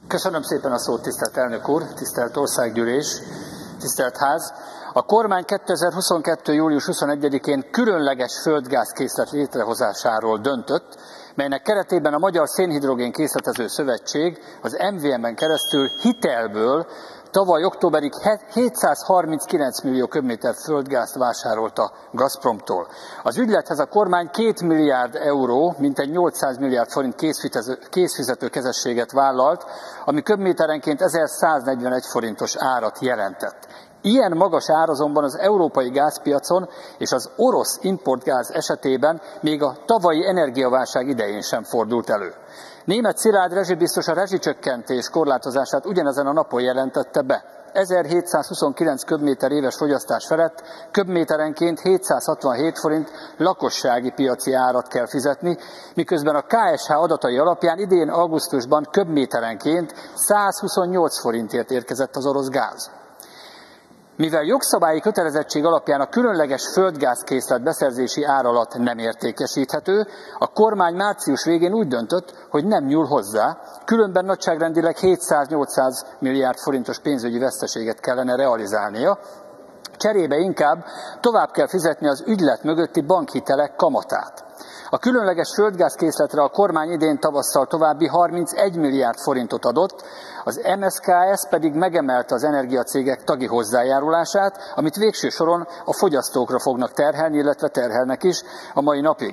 Köszönöm szépen a szót, tisztelt elnök úr, tisztelt országgyűlés, tisztelt ház. A kormány 2022. július 21-én különleges földgázkészlet létrehozásáról döntött, melynek keretében a Magyar Szénhidrogén Készletező Szövetség az MVM-en keresztül hitelből tavaly októberig 739 millió köbméter földgázt vásárolt a Gazpromtól. Az ügylethez a kormány 2 milliárd euró, mintegy 800 milliárd forint készfizető kezességet vállalt, ami köbméterenként 1141 forintos árat jelentett. Ilyen magas ár azonban az európai gázpiacon és az orosz importgáz esetében még a tavalyi energiaválság idején sem fordult elő. Németh Szilárd rezsibiztos a rezsicsökkentés korlátozását ugyanezen a napon jelentette be. 1729 köbméter éves fogyasztás felett köbméterenként 767 forint lakossági piaci árat kell fizetni, miközben a KSH adatai alapján idén augusztusban köbméterenként 128 forintért érkezett az orosz gáz. Mivel jogszabályi kötelezettség alapján a különleges földgázkészlet beszerzési ár alatt nem értékesíthető, a kormány március végén úgy döntött, hogy nem nyúl hozzá, különben nagyságrendileg 700-800 milliárd forintos pénzügyi veszteséget kellene realizálnia, cserébe inkább tovább kell fizetni az ügylet mögötti bankhitelek kamatát. A különleges földgázkészletre a kormány idén tavasszal további 31 milliárd forintot adott, az MSZKS pedig megemelte az energiacégek tagi hozzájárulását, amit végső soron a fogyasztókra fognak terhelni, illetve terhelnek is a mai napig.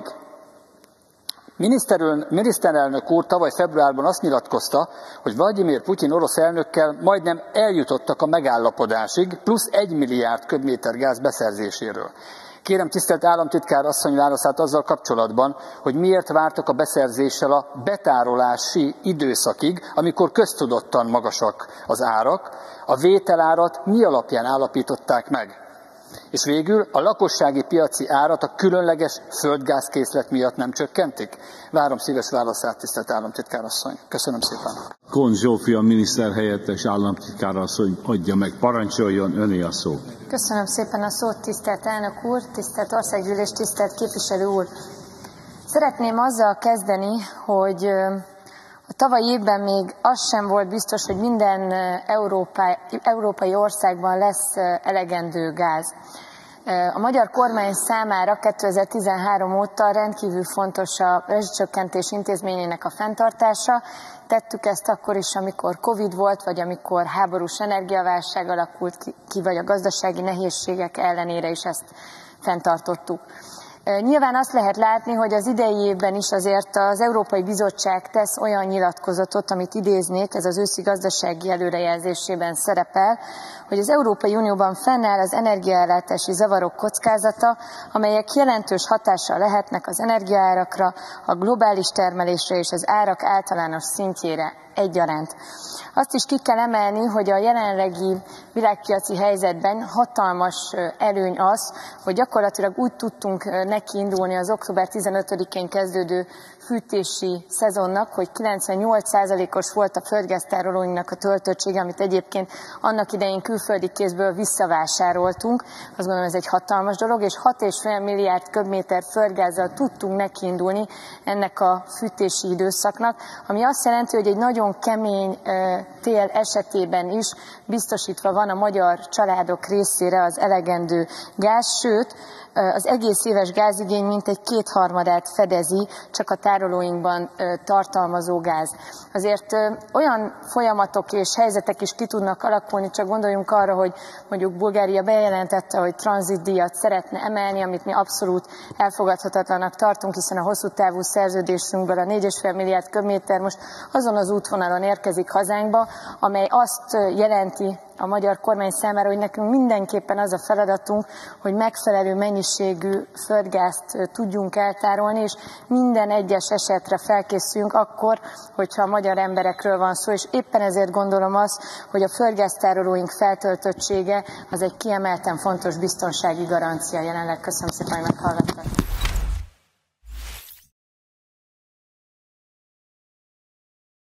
Miniszterelnök úr tavaly februárban azt nyilatkozta, hogy Vlagyimir Putyin orosz elnökkel majdnem eljutottak a megállapodásig, plusz 1 milliárd köbméter gáz beszerzéséről. Kérem tisztelt államtitkár asszony válaszát azzal kapcsolatban, hogy miért vártak a beszerzéssel a betárolási időszakig, amikor köztudottan magasak az árak, a vételárat mi alapján állapították meg. És végül a lakossági piaci árat a különleges földgázkészlet miatt nem csökkentik? Várom szíves válaszát, tisztelt államtitkár asszony. Köszönöm szépen. Kohn Zsófia miniszterhelyettes államtitkár asszony adja meg, parancsoljon, öné a szó. Köszönöm szépen a szót, tisztelt elnök úr, tisztelt országgyűlés, tisztelt képviselő úr. Szeretném azzal kezdeni, hogy a tavalyi évben még az sem volt biztos, hogy minden európai országban lesz elegendő gáz. A magyar kormány számára 2013 óta rendkívül fontos a rezsicsökkentés intézményének a fenntartása. Tettük ezt akkor is, amikor Covid volt, vagy amikor háborús energiaválság alakult ki, vagy a gazdasági nehézségek ellenére is ezt fenntartottuk. Nyilván azt lehet látni, hogy az idei évben is azért az Európai Bizottság tesz olyan nyilatkozatot, amit idéznék, ez az őszi gazdasági előrejelzésében szerepel, hogy az Európai Unióban fennáll az energiaellátási zavarok kockázata, amelyek jelentős hatással lehetnek az energiaárakra, a globális termelésre és az árak általános szintjére egyaránt. Azt is ki kell emelni, hogy a jelenlegi világpiaci helyzetben hatalmas előny az, hogy gyakorlatilag úgy tudtunk nekiindulni az október 15-én kezdődő fűtési szezonnak, hogy 98%-os volt a földgáztárolóinknak a töltöttsége, amit egyébként annak idején külföldi kézből visszavásároltunk. Azt gondolom, ez egy hatalmas dolog, és 6,5 milliárd köbméter földgázzal tudtunk nekiindulni ennek a fűtési időszaknak, ami azt jelenti, hogy egy nagyon kemény tél esetében is biztosítva van a magyar családok részére az elegendő gáz, sőt, az egész éves gázigény mintegy 2/3 fedezi csak a tárolóinkban tartalmazó gáz. Azért olyan folyamatok és helyzetek is ki tudnak alakulni, csak gondoljunk arra, hogy mondjuk Bulgária bejelentette, hogy tranzitdíjat szeretne emelni, amit mi abszolút elfogadhatatlanak tartunk, hiszen a hosszú távú szerződésünkből a 4,5 milliárd köbméter most azon az útvonalon érkezik hazánkba, amely azt jelenti a magyar kormány számára, hogy nekünk mindenképpen az a feladatunk, hogy megfelelő mennyiségű földgázt tudjunk eltárolni, és minden egyes esetre felkészüljünk akkor, hogyha a magyar emberekről van szó, és éppen ezért gondolom azt, hogy a földgáztárolóink feltöltöttsége az egy kiemelten fontos biztonsági garancia jelenleg. Köszönöm szépen, hogy meghallgattak.